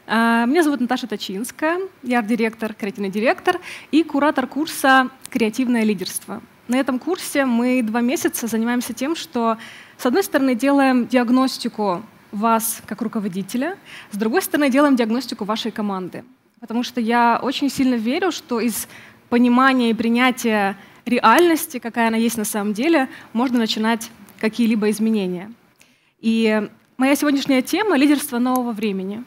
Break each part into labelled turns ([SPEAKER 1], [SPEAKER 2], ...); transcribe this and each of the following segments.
[SPEAKER 1] Меня зовут Наташа Точинская, я арт-директор, креативный директор и куратор курса «Креативное лидерство». На этом курсе мы 2 месяца занимаемся тем, что, с одной стороны, делаем диагностику вас как руководителя, с другой стороны, делаем диагностику вашей команды. Потому что я очень сильно верю, что из понимания и принятия реальности, какая она есть на самом деле, можно начинать какие-либо изменения. И моя сегодняшняя тема — лидерство нового времени.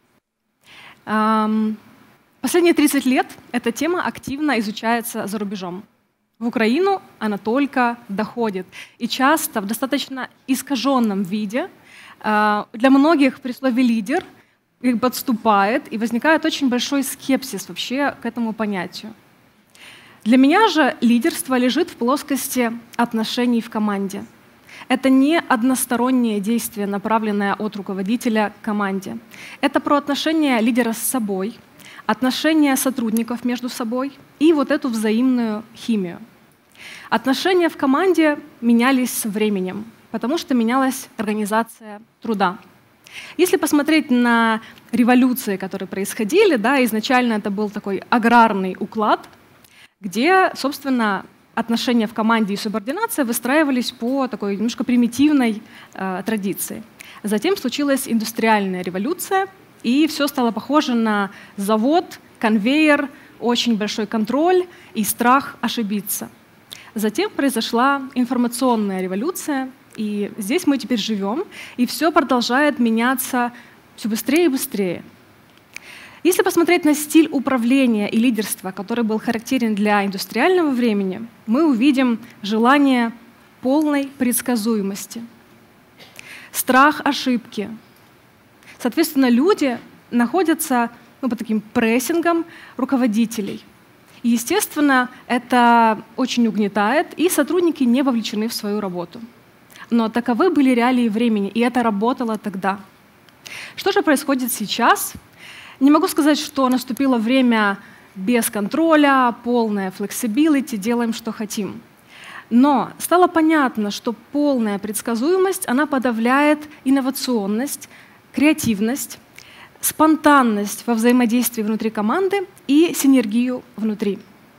[SPEAKER 1] Последние 30 лет эта тема активно изучается за рубежом. В Украину она только доходит. И часто в достаточно искаженном виде. Для многих при слове «лидер» подступает, и возникает очень большой скепсис вообще к этому понятию. Для меня же лидерство лежит в плоскости отношений в команде. Это не одностороннее действие, направленное от руководителя к команде. Это про отношения лидера с собой, отношения сотрудников между собой и вот эту взаимную химию. Отношения в команде менялись со временем, потому что менялась организация труда. Если посмотреть на революции, которые происходили, да, изначально это был такой аграрный уклад, где, собственно, отношения в команде и субординация выстраивались по такой немножко примитивной традиции. Затем случилась индустриальная революция, и все стало похоже на завод, конвейер, очень большой контроль и страх ошибиться. Затем произошла информационная революция, и здесь мы теперь живем, и все продолжает меняться все быстрее и быстрее. Если посмотреть на стиль управления и лидерства, который был характерен для индустриального времени, мы увидим желание полной предсказуемости, страх ошибки. Соответственно, люди находятся под таким прессингом руководителей. И, естественно, это очень угнетает, и сотрудники не вовлечены в свою работу. Но таковы были реалии времени, и это работало тогда. Что же происходит сейчас? Не могу сказать, что наступило время без контроля, полная flexibility, делаем, что хотим. Но стало понятно, что полная предсказуемость, она подавляет инновационность, креативность, спонтанность во взаимодействии внутри команды и синергию внутри.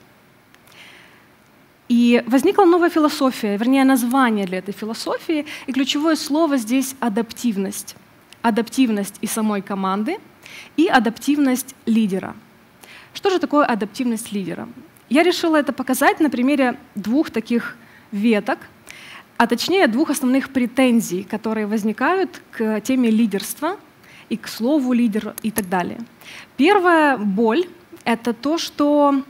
[SPEAKER 1] И возникла новая философия, вернее, название для этой философии, и ключевое слово здесь — адаптивность. Адаптивность и самой команды, и адаптивность лидера. Что же такое адаптивность лидера? Я решила это показать на примере 2 таких веток, а точнее 2 основных претензий, которые возникают к теме лидерства и к слову лидер и так далее. Первая боль — это то, что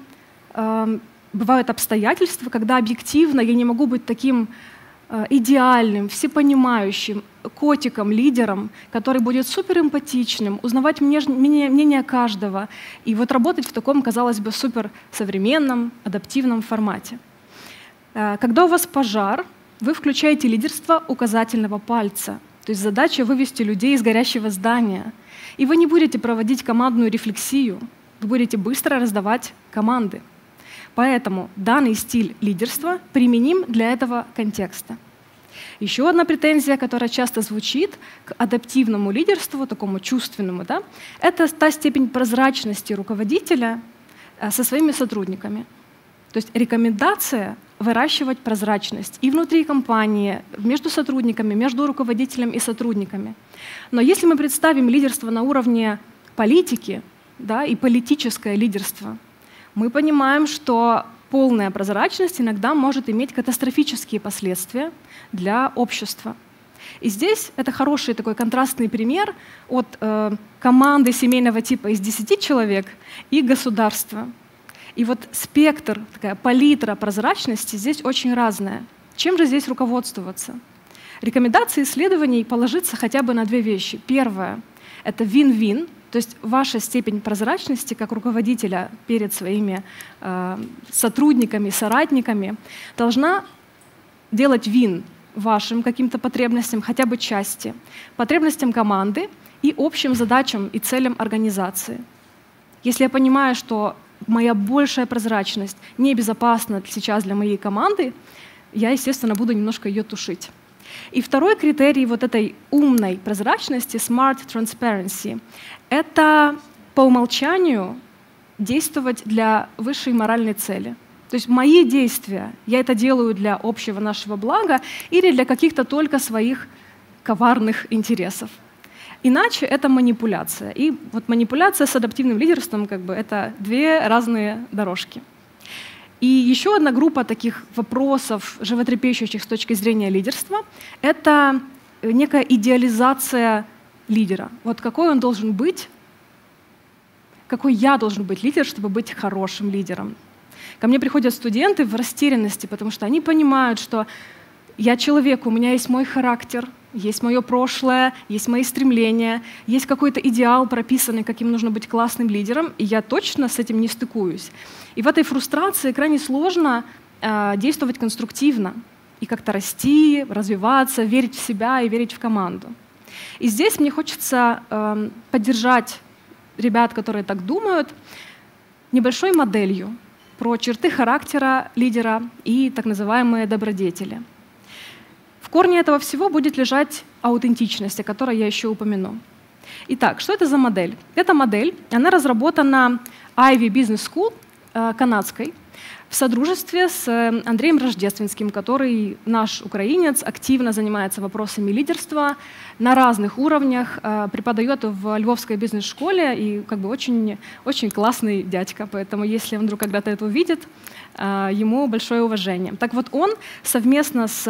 [SPEAKER 1] бывают обстоятельства, когда объективно я не могу быть таким идеальным, всепонимающим котиком, лидером, который будет суперэмпатичным, узнавать мнение каждого и вот работать в таком, казалось бы, суперсовременном, адаптивном формате. Когда у вас пожар, вы включаете лидерство указательного пальца, то есть задача вывести людей из горящего здания. И вы не будете проводить командную рефлексию, вы будете быстро раздавать команды. Поэтому данный стиль лидерства применим для этого контекста. Еще одна претензия, которая часто звучит к адаптивному лидерству, такому чувственному, да, это та степень прозрачности руководителя со своими сотрудниками. То есть рекомендация выращивать прозрачность и внутри компании, между сотрудниками, между руководителем и сотрудниками. Но если мы представим лидерство на уровне политики, да, и политическое лидерство, мы понимаем, что полная прозрачность иногда может иметь катастрофические последствия для общества. И здесь это хороший такой контрастный пример от команды семейного типа из 10 человек и государства. И вот спектр, такая палитра прозрачности здесь очень разная. Чем же здесь руководствоваться? Рекомендации исследований положиться хотя бы на 2 вещи. Первое — это win-win. То есть ваша степень прозрачности как руководителя перед своими сотрудниками, соратниками должна делать вин вашим каким-то потребностям, хотя бы части, потребностям команды и общим задачам и целям организации. Если я понимаю, что моя большая прозрачность небезопасна сейчас для моей команды, я, естественно, буду немножко ее тушить. И второй критерий вот этой умной прозрачности, smart transparency, это по умолчанию действовать для высшей моральной цели. То есть мои действия, я это делаю для общего нашего блага или для каких-то только своих коварных интересов. Иначе это манипуляция. И вот манипуляция с адаптивным лидерством это две разные дорожки. И еще одна группа таких вопросов, животрепещущих с точки зрения лидерства, это некая идеализация лидера. Вот какой он должен быть, какой я должен быть лидер, чтобы быть хорошим лидером. Ко мне приходят студенты в растерянности, потому что они понимают, что я человек, у меня есть мой характер, есть мое прошлое, есть мои стремления, есть какой-то идеал прописанный, каким нужно быть классным лидером, и я точно с этим не стыкуюсь. И в этой фрустрации крайне сложно действовать конструктивно и как-то расти, развиваться, верить в себя и верить в команду. И здесь мне хочется поддержать ребят, которые так думают, небольшой моделью про черты характера лидера и так называемые добродетели. В корне этого всего будет лежать аутентичность, о которой я еще упомяну. Итак, что это за модель? Эта модель, она разработана Ivy Business School, канадской, в содружестве с Андреем Рождественским, который наш украинец, активно занимается вопросами лидерства на разных уровнях, преподает в Львовской бизнес-школе и очень, очень классный дядька, поэтому если он вдруг когда-то это увидит, ему большое уважение. Так вот, он совместно с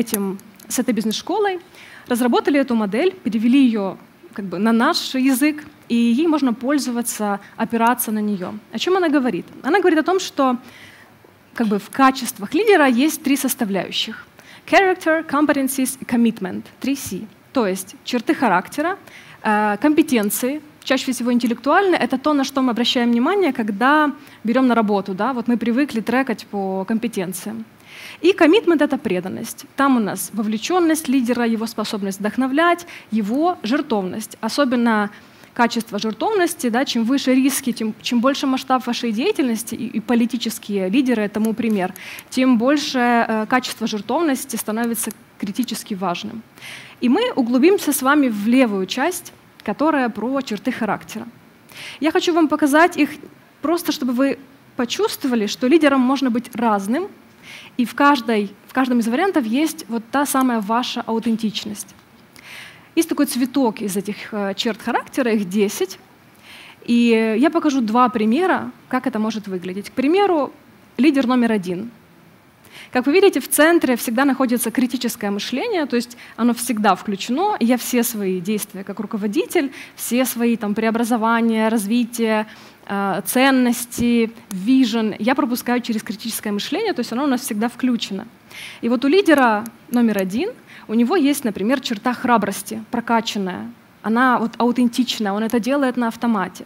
[SPEAKER 1] этой бизнес-школой разработали эту модель, перевели ее на наш язык, и ей можно пользоваться, опираться на нее. О чем она говорит? Она говорит о том, что в качествах лидера есть три составляющих. Character, competencies и commitment. 3C. То есть черты характера, компетенции, чаще всего интеллектуальные, это то, на что мы обращаем внимание, когда берем на работу. Да? Вот мы привыкли трекать по компетенциям. И commitment — это преданность. Там у нас вовлеченность лидера, его способность вдохновлять, его жертвовность. Особенно качество жертвовности, да, чем выше риски, чем больше масштаб вашей деятельности, и политические лидеры этому пример, тем больше качество жертвовности становится критически важным. И мы углубимся с вами в левую часть, которая про черты характера. Я хочу вам показать их просто, чтобы вы почувствовали, что лидером можно быть разным, и в каждом из вариантов есть вот та самая ваша аутентичность. Есть такой цветок из этих черт характера, их 10. И я покажу два примера, как это может выглядеть. К примеру, лидер номер 1. Как вы видите, в центре всегда находится критическое мышление, то есть оно всегда включено. И я все свои действия как руководитель, все свои преобразования, развитие, ценности, vision, я пропускаю через критическое мышление, то есть оно у нас всегда включено. И вот у лидера номер 1 у него есть, например, черта храбрости, прокачанная. Она аутентичная, он это делает на автомате.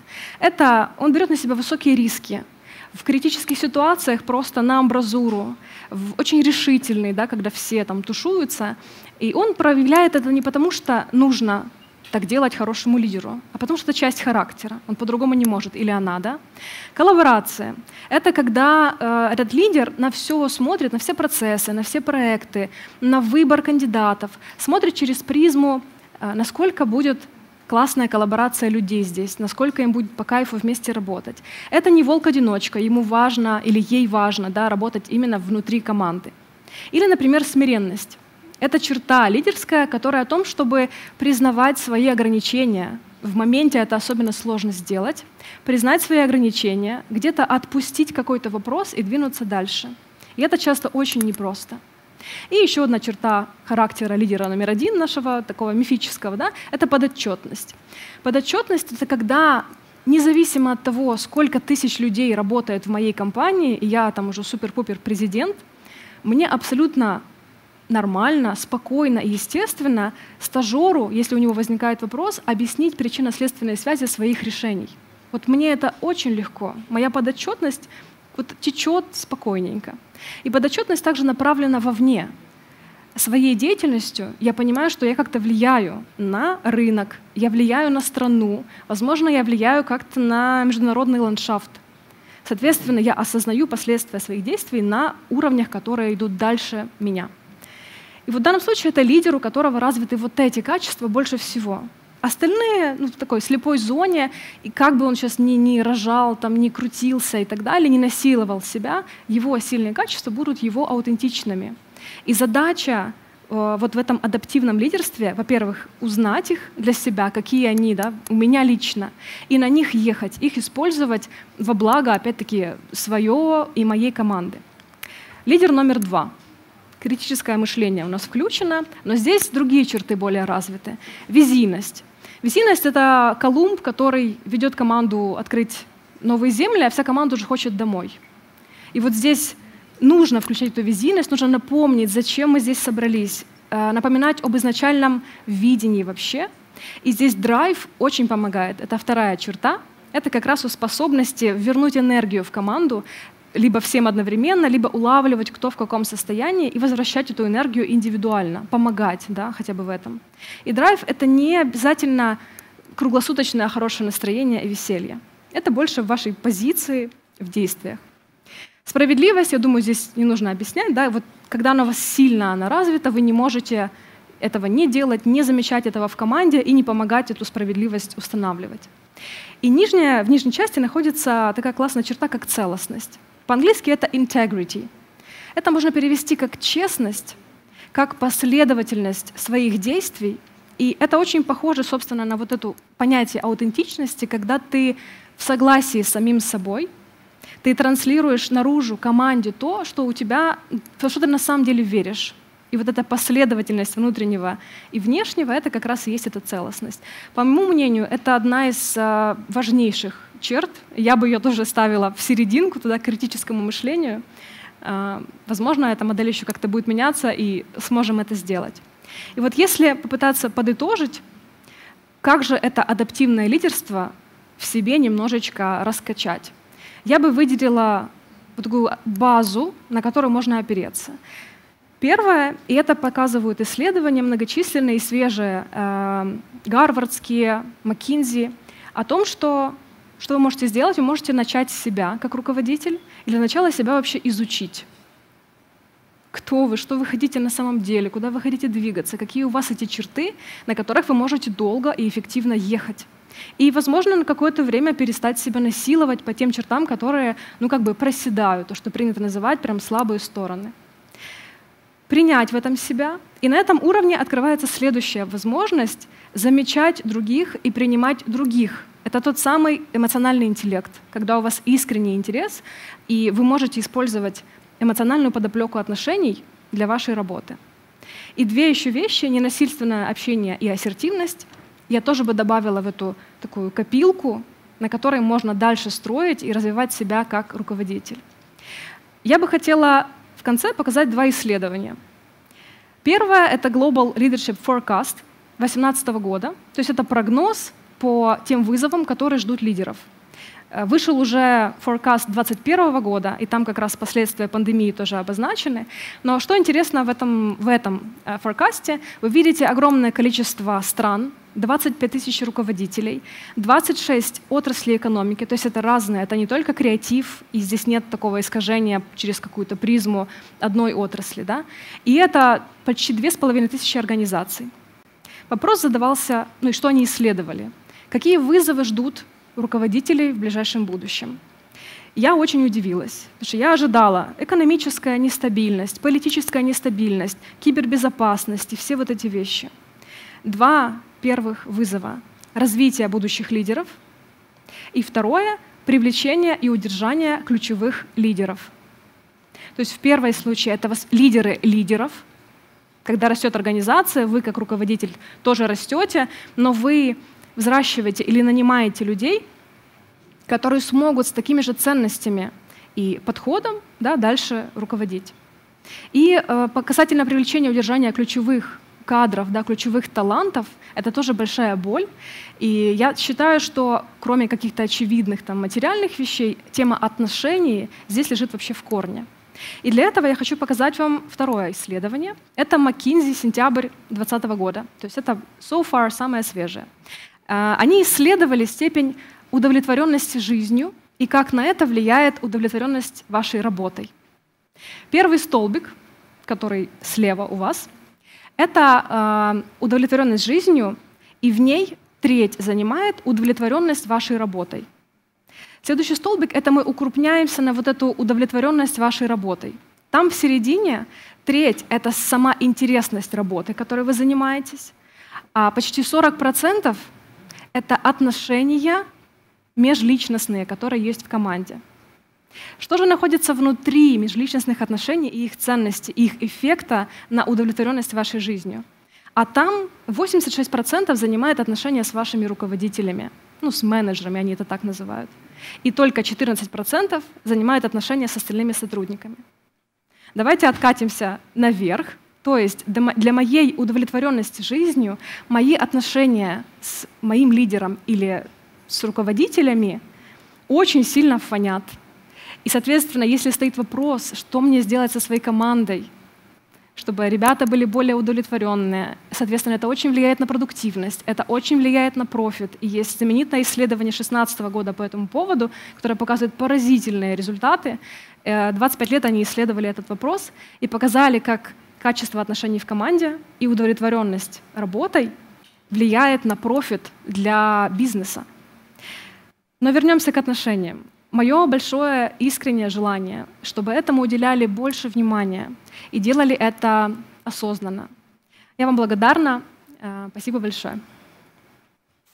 [SPEAKER 1] Он берет на себя высокие риски. В критических ситуациях просто на амбразуру, очень решительный, да, когда все тушуются. И он проявляет это не потому, что нужно так делать хорошему лидеру, а потому что это часть характера. Он по-другому не может, или она, да? Коллаборация — это когда этот лидер на все смотрит, на все процессы, на все проекты, на выбор кандидатов, смотрит через призму, насколько будет классная коллаборация людей здесь, насколько им будет по кайфу вместе работать. Это не волк-одиночка, ему важно или ей важно, да, работать именно внутри команды. Или, например, смиренность. Это черта лидерская, которая о том, чтобы признавать свои ограничения. В моменте это особенно сложно сделать. Признать свои ограничения, где-то отпустить какой-то вопрос и двинуться дальше. И это часто очень непросто. И еще одна черта характера лидера номер 1 нашего такого мифического, да, это подотчетность. Подотчетность — это когда независимо от того, сколько тысяч людей работает в моей компании, и я уже супер-пупер президент, мне абсолютно нормально, спокойно и естественно стажеру, если у него возникает вопрос, объяснить причинно-следственные связи своих решений. Вот мне это очень легко. Моя подотчетность течет спокойненько. И подотчетность также направлена вовне. Своей деятельностью я понимаю, что я как-то влияю на рынок, я влияю на страну, возможно, я влияю как-то на международный ландшафт. Соответственно, я осознаю последствия своих действий на уровнях, которые идут дальше меня. И вот в данном случае это лидер, у которого развиты вот эти качества больше всего. Остальные, в такой слепой зоне, и как бы он сейчас ни рожал, там, ни крутился и так далее, не насиловал себя, его сильные качества будут его аутентичными. И задача вот в этом адаптивном лидерстве, во-первых, узнать их для себя, какие они, да, у меня лично, и на них ехать, их использовать во благо, опять-таки, свое и моей команды. Лидер номер 2. Критическое мышление у нас включено, но здесь другие черты более развиты. Визийность. Визийность — это Колумб, который ведет команду открыть новые земли, а вся команда уже хочет домой. И вот здесь нужно включать эту визийность, нужно напомнить, зачем мы здесь собрались, напоминать об изначальном видении вообще. И здесь драйв очень помогает. Это вторая черта. Это как раз о способности вернуть энергию в команду, либо всем одновременно, либо улавливать, кто в каком состоянии, и возвращать эту энергию индивидуально, помогать, да, хотя бы в этом. И драйв — это не обязательно круглосуточное хорошее настроение и веселье. Это больше в вашей позиции, в действиях. Справедливость, я думаю, здесь не нужно объяснять. Да? Вот когда она у вас сильно развита, вы не можете этого не делать, не замечать этого в команде и не помогать эту справедливость устанавливать. И в нижней части находится такая классная черта, как целостность. По-английски это integrity. Это можно перевести как честность, как последовательность своих действий. И это очень похоже, собственно, на вот это понятие аутентичности, когда ты в согласии с самим собой, ты транслируешь наружу команде то, что у тебя, во что ты на самом деле веришь. И вот эта последовательность внутреннего и внешнего — это как раз и есть эта целостность. По моему мнению, это одна из важнейших черт. Я бы ее тоже ставила в серединку, туда, к критическому мышлению. Возможно, эта модель еще как-то будет меняться, и сможем это сделать. И вот если попытаться подытожить, как же это адаптивное лидерство в себе немножечко раскачать, я бы выделила вот такую базу, на которую можно опереться. Первое, и это показывают исследования многочисленные и свежие, гарвардские, МcKinsey, о том, что вы можете сделать, вы можете начать с себя как руководитель, и для начала себя вообще изучить. Кто вы, что вы хотите на самом деле, куда вы хотите двигаться, какие у вас эти черты, на которых вы можете долго и эффективно ехать. И, возможно, на какое-то время перестать себя насиловать по тем чертам, которые, проседают, то, что принято называть прям слабые стороны. Принять в этом себя. И на этом уровне открывается следующая возможность замечать других и принимать других. Это тот самый эмоциональный интеллект, когда у вас искренний интерес, и вы можете использовать эмоциональную подоплеку отношений для вашей работы. И две еще вещи — ненасильственное общение и ассертивность — я тоже бы добавила в эту такую копилку, на которой можно дальше строить и развивать себя как руководитель. Я бы хотела в конце показать два исследования. Первое — это Global Leadership Forecast 2018 года, то есть это прогноз по тем вызовам, которые ждут лидеров. Вышел уже forecast 2021 года, и там как раз последствия пандемии тоже обозначены. Но что интересно в этом форкасте, вы видите огромное количество стран, 25 тысяч руководителей, 26 отраслей экономики, то есть это разные, это не только креатив, и здесь нет такого искажения через какую-то призму одной отрасли. Да? И это почти 2500 организаций. Вопрос задавался, и что они исследовали. Какие вызовы ждут руководителей в ближайшем будущем? Я очень удивилась, потому что я ожидала экономическая нестабильность, политическая нестабильность, кибербезопасность и все вот эти вещи. Два первых вызова — развитие будущих лидеров, и второе — привлечение и удержание ключевых лидеров. То есть в первом случае это лидеры лидеров. Когда растет организация, вы как руководитель тоже растете, но вы взращиваете или нанимаете людей, которые смогут с такими же ценностями и подходом, да, дальше руководить. И касательно привлечения и удержания ключевых кадров, да, ключевых талантов, это тоже большая боль. И я считаю, что кроме каких-то очевидных материальных вещей, тема отношений здесь лежит вообще в корне. И для этого я хочу показать вам второе исследование. Это McKinsey, сентябрь 2020 года. То есть это so far самое свежее. Они исследовали степень удовлетворенности жизнью и как на это влияет удовлетворенность вашей работой. Первый столбик, который слева у вас, Это удовлетворенность жизнью, и в ней треть занимает удовлетворенность вашей работой. Следующий столбик — это мы укрупняемся на вот эту удовлетворенность вашей работой. Там в середине треть — это сама интересность работы, которой вы занимаетесь, а почти 40% — это отношения межличностные, которые есть в команде. Что же находится внутри межличностных отношений и их ценности, их эффекта на удовлетворенность вашей жизнью? А там 86% занимает отношения с вашими руководителями, с менеджерами, они это так называют. И только 14% занимают отношения с остальными сотрудниками. Давайте откатимся наверх. То есть для моей удовлетворенности жизнью мои отношения с моим лидером или с руководителями очень сильно фонят. И, соответственно, если стоит вопрос, что мне сделать со своей командой, чтобы ребята были более удовлетворенные, соответственно, это очень влияет на продуктивность, это очень влияет на профит. И есть знаменитое исследование 2016 года по этому поводу, которое показывает поразительные результаты. 25 лет они исследовали этот вопрос и показали, как качество отношений в команде и удовлетворенность работой влияет на профит для бизнеса. Но вернемся к отношениям. Мое большое искреннее желание, чтобы этому уделяли больше внимания и делали это осознанно. Я вам благодарна. Спасибо большое.